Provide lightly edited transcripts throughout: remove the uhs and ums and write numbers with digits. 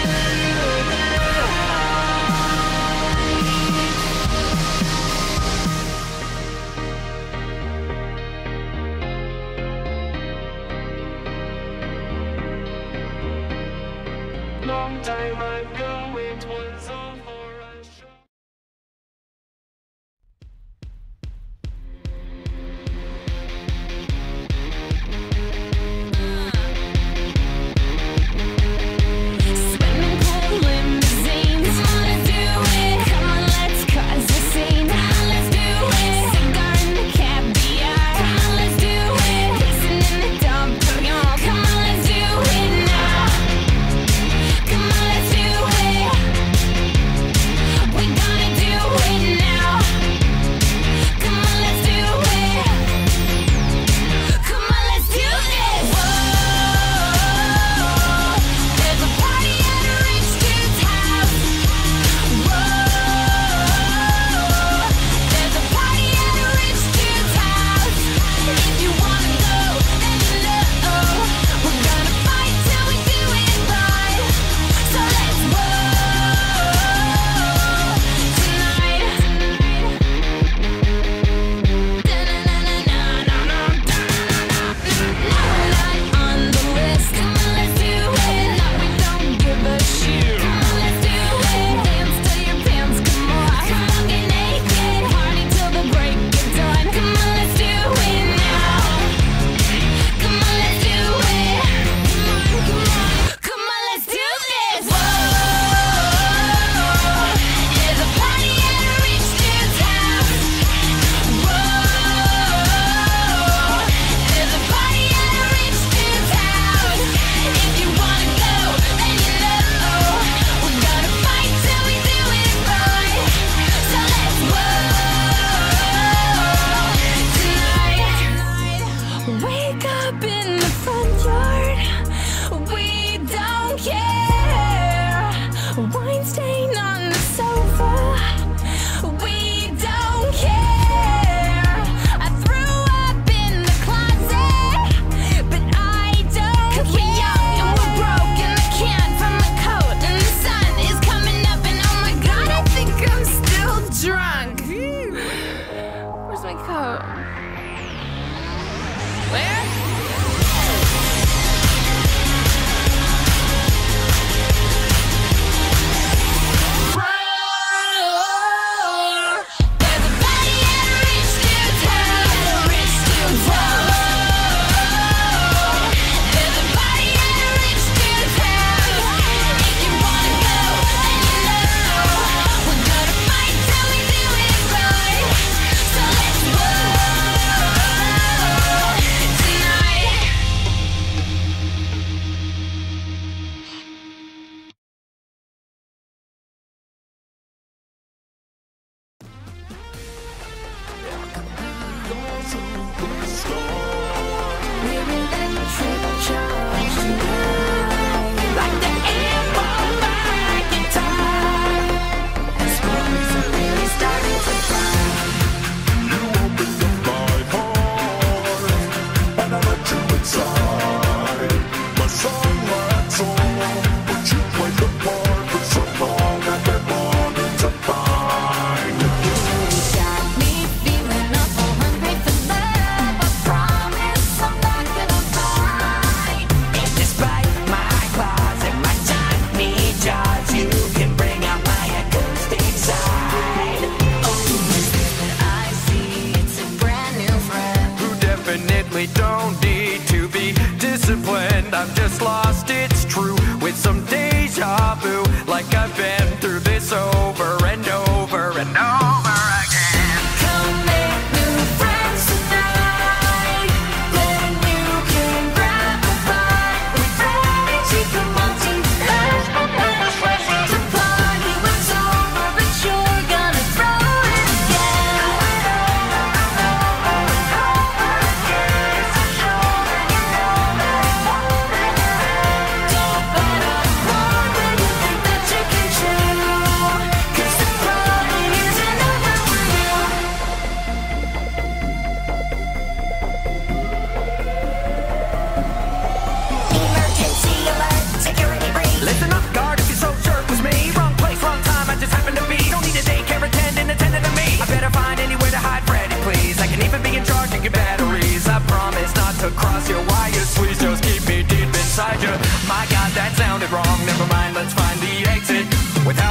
Long time ago it was all for a show. Swimming pool limousines, wanna do it? Come on, let's cause a scene. Come on, let's do it. Cigar in the caviar. Come on, let's do it. Kissing in the dumper yard. Come on, let's do it now. Come on, let's do it. We gonna do it now. Come on, let's do it. Come on, let's do this. Whoa, there's a party at a rich dude's house. Whoa, there's a party at a rich dude's house. If you wanna go, then you know we're gonna fight till we do it right. So let's roll tonight. Not on the list. Come on, let's do it. No, we don't give a shit. Come on, let's do it. Dance till your pants come off. Come on, get naked. Party till the break of dawn. Come on, let's do it now. Come on, let's do it. Come on, let's do this. Whoa, there's a party at a rich dude's house. Whoa, there's a party at a rich dude's house. If you wanna go, then you know we're gonna fight till we do it right. So let's roll tonight. Wake up in the front yard. We don't care. Wine stain on the sofa. We don't care. I threw up in the closet, but I don't care. 'Cause we're young and we're broke and the can from the coat and the sun is coming up and oh my god, I think I'm still drunk. Where's my coat? Where? There's a party at a rich dude's house. Rich dude's house. There's a party at a rich dude's house. If you wanna go, then you know we're gonna fight till we do it right. So let's roll tonight. We're electric charged tonight. Like the amp on my guitar. This world's really starting to fly. You opened up my heart, and I let you inside. My song lights on, but you played the part for so long I've been wanting to find. Got me feeling awful hungry for love. I promise I'm not gonna fight. If despite my closet, my tiny jars, you can bring out my acoustic side. Oh, is this what I see? It's a brand new friend. Who definitely don't need to be disciplined. I'm just lost, it's true, with some deja vu, like I've been through this over and over and over again. Come make new friends tonight. Then you can grab a bite. We're ready to come on to party was over, but you're gonna throw it again. Don't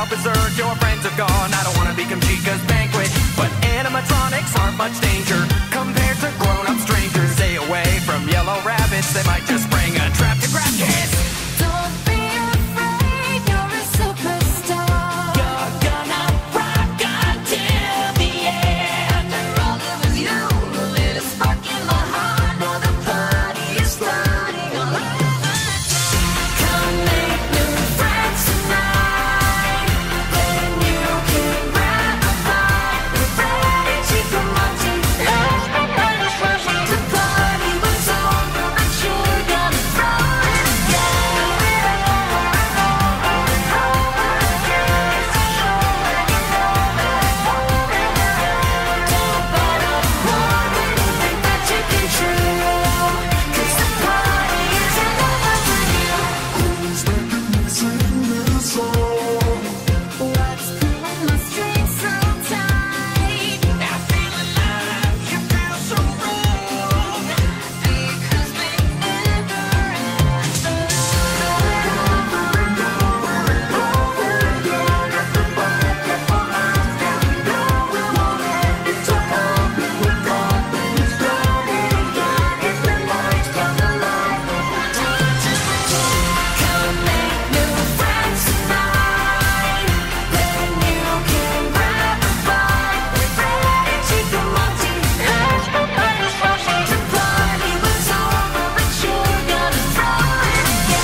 berserk, your friends have gone. I don't wanna become Chica's banquet, but animatronics aren't much danger compared to grown-up strangers. Stay away from yellow rabbits, they might just bring a trap to grab kids. Don't be afraid, you're a superstar. You're gonna rock until the end. After all, it was you, the little spark in my heart. Now the party is starting all over. Come make new friends tonight. Then you can grab a bite with Fred and Chico Monty. The party was over, but you're gonna throw it Who's making me sing this song? What's pulling my strings so tight? I feel alive, you feel so wrong. Because we never Come make new friends tonight. Then you can grab a bite with Fred and Chico Monty. The party was over, but you're gonna throw it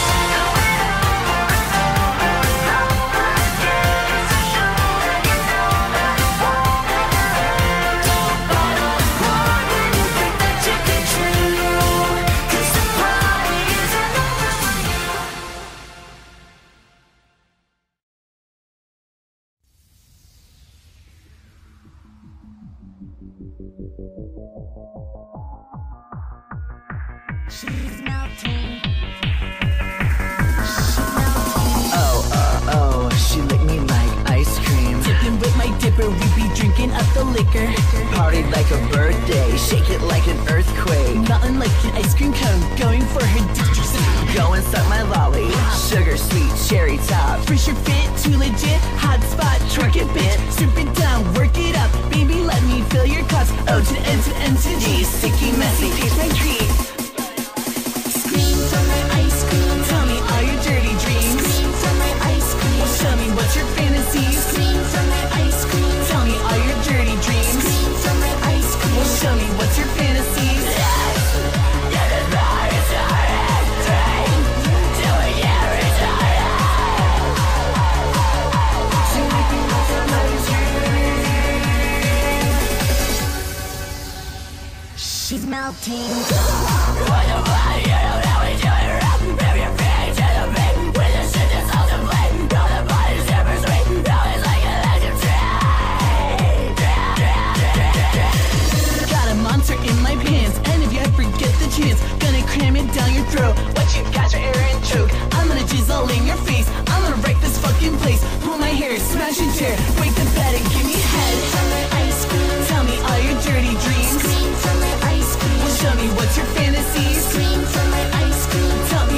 She's melting. Oh, she licked me like ice cream. Dipping with my dipper, we be drinking up the liquor. Party like a birthday, shake it like an earthquake. Nothing like an ice cream cone, going for her Go and suck my lolly, sugar sweet, cherry top. Fresh your fit, too legit, hot spot, twerk it bitch. Strip it down, work it up, baby let me fill your cups. O to the N to the N to the G, sticky messy, taste my treat. Scream from my ice cream. Tell me all your dirty dreams. Scream from my ice cream. Well, show me what's your fantasies. Scream from my ice cream. Tell me all your dirty dreams. Scream from my ice cream. Well, show me what's your fantasies. She's melting. Got a monster in my pants, and if you ever get the chance, gonna cram it down your throat. What you got your air and choke? I'm gonna jizzle in your face. I'm gonna wreck this fucking place. Pull my hair, smash and tear, break the bed and give me head. From my ice cream. Tell me all your dirty dreams. Scream from my ice cream. Well, show me what's your fantasies. Scream from my ice cream. Tell me